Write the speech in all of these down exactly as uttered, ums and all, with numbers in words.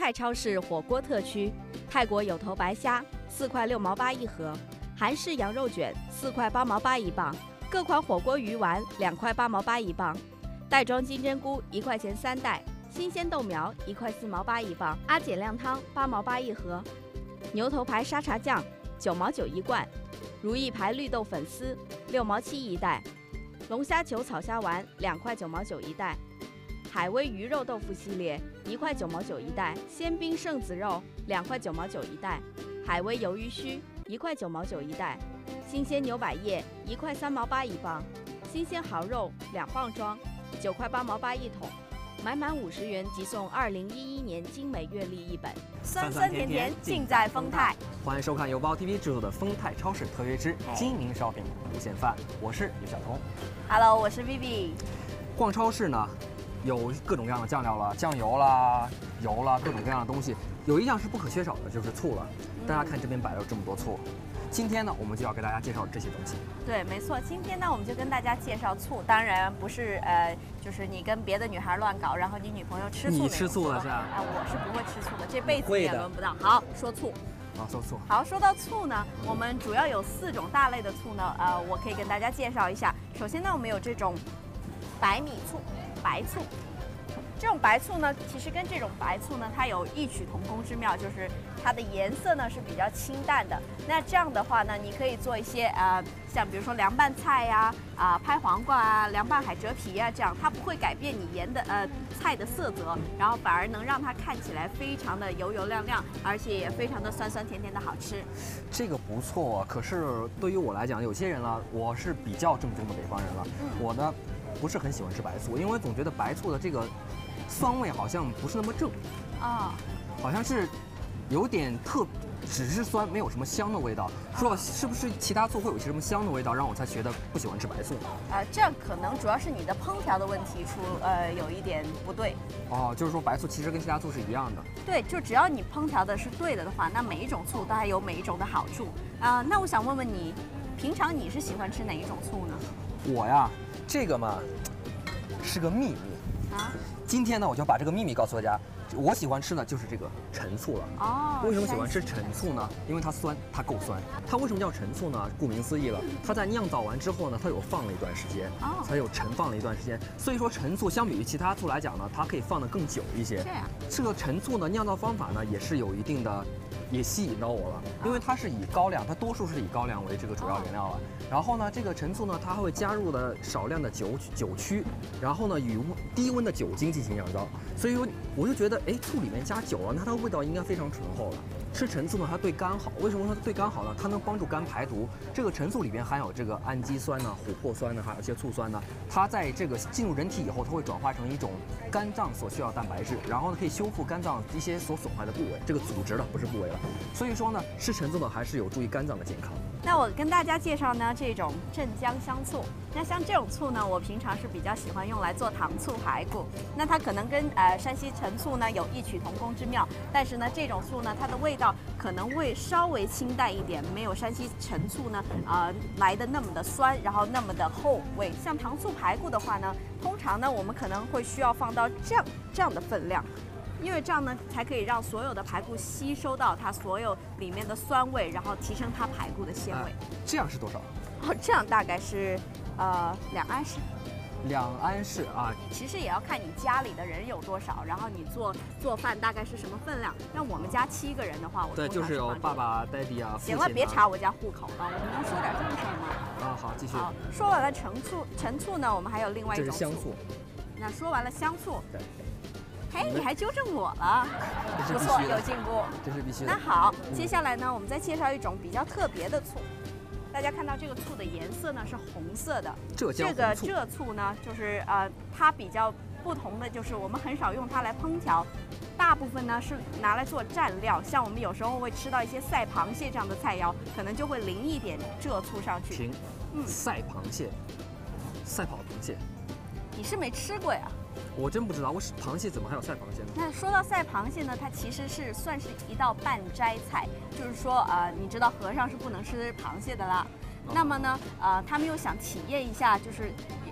泰超市火锅特区，泰国有头白虾四块六毛八一盒，韩式羊肉卷四块八毛八一磅，各款火锅鱼丸两块八毛八一磅，袋装金针菇一块钱三袋，新鲜豆苗一块四毛八一磅，阿碱亮汤八毛八一盒，牛头牌沙茶酱九毛九一罐，如意牌绿豆粉丝六毛七一袋，龙虾球草虾丸两块九毛九一袋，海威鱼肉豆腐系列一块九毛九一袋，鲜冰圣子肉两块九毛九一袋，海威鱿鱼须一块九毛九一袋，新鲜牛百叶一块三毛八一磅，新鲜蚝肉两磅装九块八毛八一桶，买满五十元即送二零一一年精美月历一本。 酸酸甜甜尽在丰泰。 欢迎收看由包 T V 制作的丰泰超市特约之精明烧饼无限饭，我是刘晓彤。 Hello， 我是 Vivi。 逛超市呢，有各种各样的酱料了，酱油啦、油啦，各种各样的东西。有一样是不可缺少的，就是醋了。大家看这边摆了这么多醋。今天呢，我们就要给大家介绍这些东西。 对，没错，今天呢，我们就跟大家介绍醋。当然不是呃，就是你跟别的女孩乱搞，然后你女朋友吃醋。 你吃醋了是吧？ 啊、呃，我是不会吃醋的，这辈子也轮不到。好，说醋。 啊，说醋。 好，说到醋呢，我们主要有四种大类的醋呢，呃，我可以跟大家介绍一下。首先呢，我们有这种白米醋、白醋。这种白醋呢，其实跟这种白醋呢，它有异曲同工之妙，就是它的颜色呢是比较清淡的。那这样的话呢，你可以做一些呃，像比如说凉拌菜呀、啊、呃、拍黄瓜啊、凉拌海蜇皮呀、啊，这样它不会改变你盐的呃菜的色泽，然后反而能让它看起来非常的油油亮亮，而且也非常的酸酸甜甜的好吃。 这个不错，可是对于我来讲，有些人呢，我是比较正宗的北方人了，嗯、我呢不是很喜欢吃白醋，因为我总觉得白醋的这个酸味好像不是那么正，啊、哦，好像是有点特，只是酸，没有什么香的味道。说了是不是其他醋会有些什么香的味道，让我才觉得不喜欢吃白醋？ 呃，这样可能主要是你的烹调的问题出呃有一点不对。 哦，就是说白醋其实跟其他醋是一样的。 对，就只要你烹调的是对的的话，那每一种醋都还有每一种的好处啊、呃。那我想问问你，平常你是喜欢吃哪一种醋呢？ 我呀，这个嘛是个秘密啊。今天呢，我就把这个秘密告诉大家。我喜欢吃呢，就是这个陈醋了。哦，为什么喜欢吃陈醋呢？因为它酸，它够酸。它为什么叫陈醋呢？顾名思义了，它在酿造完之后呢，它有放了一段时间，哦，才有陈放了一段时间。所以说陈醋相比于其他醋来讲呢，它可以放得更久一些。 这样， 这个陈醋呢，酿造方法呢也是有一定的，也吸引到我了，因为它是以高粱，它多数是以高粱为这个主要原料了。然后呢，这个陈醋呢，它还会加入了少量的酒酒曲，然后呢，与低温的酒精进行酿造。所以说，我就觉得，哎，醋里面加酒了，那它的味道应该非常醇厚了。吃陈醋呢，它对肝好。为什么说它对肝好呢？它能帮助肝排毒。这个陈醋里边含有这个氨基酸呢、琥珀酸呢，还有一些醋酸呢。它在这个进入人体以后，它会转化成一种肝脏所需要的蛋白质，然后呢可以修复肝脏一些所损坏的部位，这个组织了，不是部位了。所以说呢，吃陈醋呢还是有助于肝脏的健康。 那我跟大家介绍呢这种镇江香醋。那像这种醋呢，我平常是比较喜欢用来做糖醋排骨。那它可能跟呃山西陈醋呢有异曲同工之妙，但是呢这种醋呢，它的味道可能会稍微清淡一点，没有山西陈醋呢呃来的那么的酸，然后那么的厚味。像糖醋排骨的话呢，通常呢我们可能会需要放到这样这样的分量。因为这样呢，才可以让所有的排骨吸收到它所有里面的酸味，然后提升它排骨的鲜味。 呃、这样是多少？ 哦，这样大概是，呃，两安士。 两安士啊， 其实也要看你家里的人有多少，然后你做做饭大概是什么分量。像我们家七个人的话，我对，就是有爸爸、daddy 啊。 行了，别查我家户口了，我们能说点正事吗？ 啊，好，继续。 好，说完了陈醋，陈醋呢，我们还有另外一种这是香醋。 那说完了香醋， 对。 嘿，你还纠正我了，不错，有进步， 这是必须的。 那好，接下来呢，我们再介绍一种比较特别的醋。大家看到这个醋的颜色呢是红色的， 浙江红醋。这个浙醋呢，就是呃，它比较不同的就是我们很少用它来烹调，大部分呢是拿来做蘸料。像我们有时候会吃到一些赛螃蟹这样的菜肴，可能就会淋一点浙醋上去。 停，嗯，赛螃蟹，赛跑螃蟹， 你是没吃过呀？ 我真不知道，我螃蟹怎么还有赛螃蟹呢？ 那说到赛螃蟹呢，它其实是算是一道半斋菜，就是说呃，你知道和尚是不能吃螃蟹的啦。哦、那么呢，呃，他们又想体验一下，就是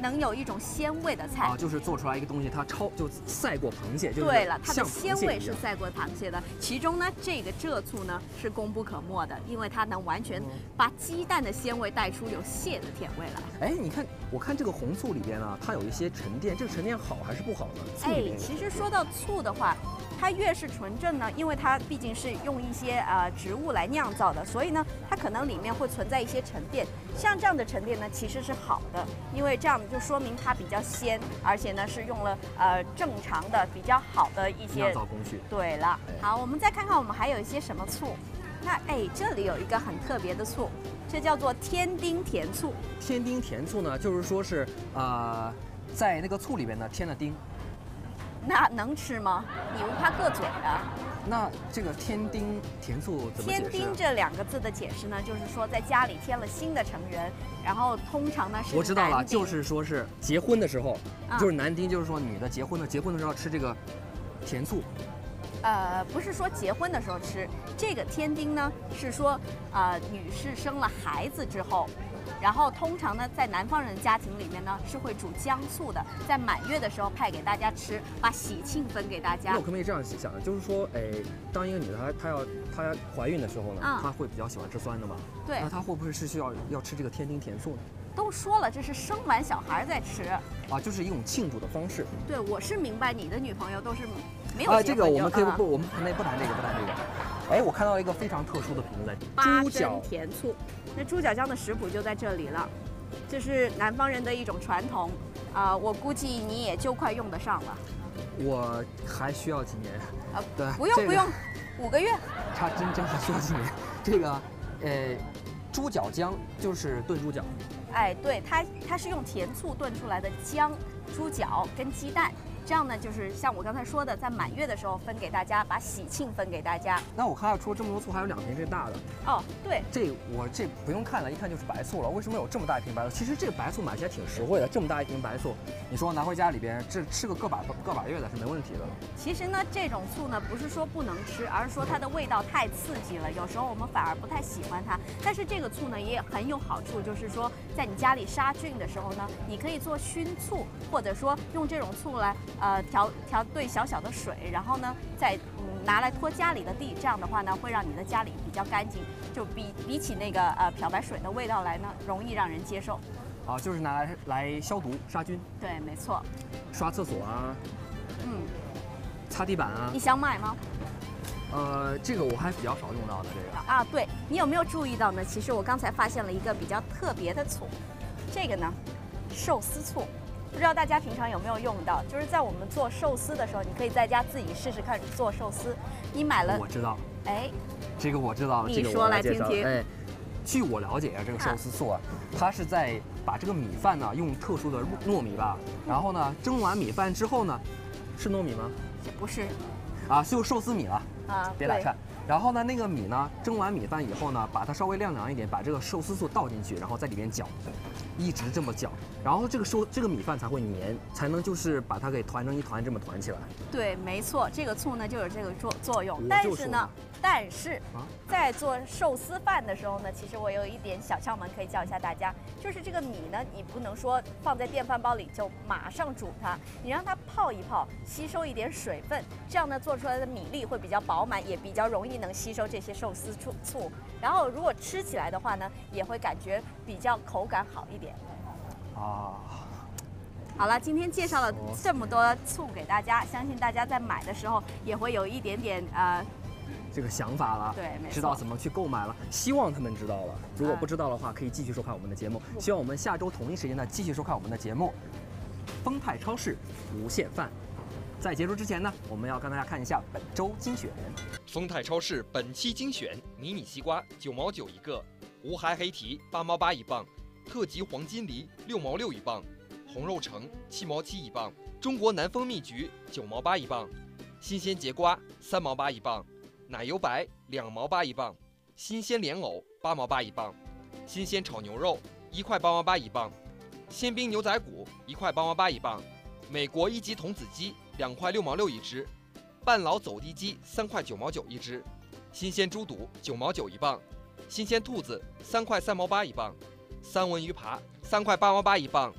能有一种鲜味的菜。 啊，就是做出来一个东西，它超就赛过螃蟹，就是对了，它的像鲜螃蟹一样味是赛过螃蟹的。其中呢，这个蔗醋呢是功不可没的，因为它能完全把鸡蛋的鲜味带出有蟹的甜味来。 哎，你看，我看这个红醋里边呢，它有一些沉淀，这个沉淀好还是不好呢？醋里哎， 边其实说到醋的话，它越是纯正呢，因为它毕竟是用一些呃植物来酿造的，所以呢，它可能里面会存在一些沉淀。像这样的沉淀呢，其实是好的，因为这样就说明它比较鲜，而且呢是用了呃正常的比较好的一些酿造工序。 对了， 哎好，我们再看看我们还有一些什么醋。那哎，这里有一个很特别的醋，这叫做天丁甜醋。 天丁甜醋呢，就是说是呃，在那个醋里边呢添了丁。 那能吃吗？你不怕硌嘴啊？ 那这个天丁甜醋怎么解释？ 天丁这两个字的解释呢，就是说在家里添了新的成员，然后通常呢是我知道了， 男丁就是说是结婚的时候， 啊就是男丁，就是说女的结婚的，结婚的时候要吃这个甜醋。 呃，不是说结婚的时候吃，这个天丁呢是说呃女士生了孩子之后。然后通常呢，在南方人家庭里面呢，是会煮姜醋的，在满月的时候派给大家吃，把喜庆分给大家那我。可不可以这样想，就是说，哎，当一个女的她她要她要怀孕的时候呢， 嗯她会比较喜欢吃酸的嘛？ 对那她会不会是需要要吃这个天丁甜醋呢？ 都说了，这是生完小孩再吃。 啊，就是一种庆祝的方式。 对，我是明白你的女朋友都是没有啊， 结婚就这个我们可以嗯不，我们不谈不谈这个，不谈这个。哎，我看到一个非常特殊的瓶子， 八珍猪脚甜醋。那猪脚酱的食谱就在这里了，这是南方人的一种传统，啊、我估计你也就快用得上了。 我还需要几年？ 啊， 对，这个不用不用，五个月。 它真真还需要几年？这个，呃，猪脚姜就是炖猪脚。 哎，对，它它是用甜醋炖出来的姜、猪脚跟鸡蛋，这样呢，就是像我刚才说的，在满月的时候分给大家，把喜庆分给大家。 那我看到出了这么多醋，还有两瓶这大的。 哦，对， 这我这不用看了，一看就是白醋了。为什么有这么大一瓶白醋？其实这个白醋买起来挺实惠的，这么大一瓶白醋，你说拿回家里边这吃个个把个把月的是没问题的。 其实呢，这种醋呢不是说不能吃，而是说它的味道太刺激了，有时候我们反而不太喜欢它。但是这个醋呢也很有好处，就是说在你家里杀菌的时候呢，你可以做熏醋，或者说用这种醋来呃调调兑小小的水，然后呢再嗯拿来拖家里的地，这样的话呢会让你的家里比较干净，就比比起那个呃漂白水的味道来呢容易让人接受。 啊，就是拿来来消毒杀菌， 对，没错。 刷厕所啊， 嗯， 擦地板啊你。想买吗？ 呃，这个我还比较少用到的这个。 啊，对，你有没有注意到呢？其实我刚才发现了一个比较特别的醋，这个呢，寿司醋，不知道大家平常有没有用到？就是在我们做寿司的时候，你可以在家自己试试看做寿司。你买了我，知道， 哎， 这个我知道， 你这个我说来介绍听听哎，据我了解啊，这个寿司醋啊，它是在把这个米饭呢用特殊的糯米吧，然后呢蒸完米饭之后呢，是糯米吗？ 不是啊，就寿司米了。 啊，对别打岔。然后呢，那个米呢，蒸完米饭以后呢，把它稍微晾凉一点，把这个寿司醋倒进去，然后在里面搅，一直这么搅，然后这个寿这个米饭才会粘，才能就是把它给团成一团这么团起来。 对，没错，这个醋呢就有这个作作用我。 但呢就是说嘛， 但是啊在做寿司饭的时候呢，其实我有一点小窍门可以教一下大家，就是这个米呢，你不能说放在电饭煲里就马上煮它，你让它泡一泡，吸收一点水分，这样呢做出来的米粒会比较饱满，也比较容易能吸收这些寿司醋醋。然后如果吃起来的话呢，也会感觉比较口感好一点。 啊， 好了，今天介绍了这么多醋给大家，相信大家在买的时候也会有一点点呃， 这个想法了， 对没错知道怎么去购买了。希望他们知道了，如果不知道的话，可以继续收看我们的节目。希望我们下周同一时间呢继续收看我们的节目《丰泰超市无限饭》。在结束之前呢，我们要跟大家看一下本周精选。 丰泰超市本期精选：迷你西瓜九毛九一个，无害黑提八毛八一磅，特级黄金梨六毛六一磅，红肉橙七毛七一磅，中国南风蜜橘九毛八一磅，新鲜节瓜三毛八一磅，奶油白两毛八一磅，新鲜莲藕八毛八一磅，新鲜炒牛肉一块八毛八一磅，鲜冰牛仔骨一块八毛八一磅，美国一级童子鸡两块六毛六一只。半老走地鸡三块九毛九一只，新鲜猪肚九毛九一磅，新鲜兔子三块三毛八一磅，三文鱼扒三块八毛八一磅，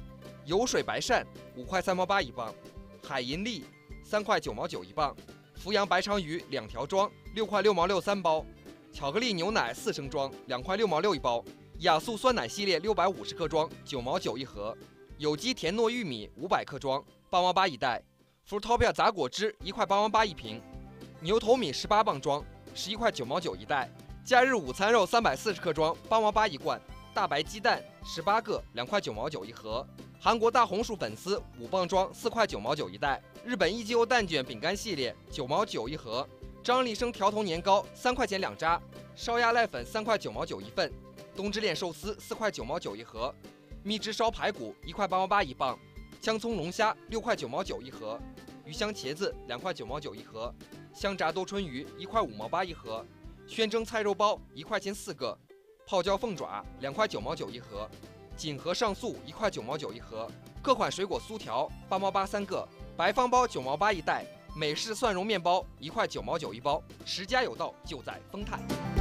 油水白鳝五块三毛八一磅，海银鲢三块九毛九一磅，阜阳白鲳鱼两条装六块六毛六三包，巧克力牛奶四升装两块六毛六一包，雅素酸奶系列六百五十克装九毛九一盒，有机甜糯玉米五百克装八毛八一袋，福特票杂果汁一块八毛八一瓶，牛头米十八磅装十一块九毛九一袋，假日午餐肉三百四十克装八毛八一罐，大白鸡蛋十八个两块九毛九一盒，韩国大红薯粉丝五磅装四块九毛九一袋，日本一级欧蛋卷饼干系列九毛九一盒，张立生条头年糕三块钱两扎，烧鸭濑粉三块九毛九一份，东之恋寿司四块九毛九一盒，秘制烧排骨一块八毛八一磅，姜葱龙虾六块九毛九一盒，鱼香茄子两块九毛九一盒，香炸多春鱼一块五毛八一盒，宣蒸菜肉包一块钱四个，泡椒凤爪两块九毛九一盒，锦和上素一块九毛九一盒，各款水果酥条八毛八三个，白方包九毛八一袋，美式蒜蓉面包一块九毛九一包，十家有道就在丰泰。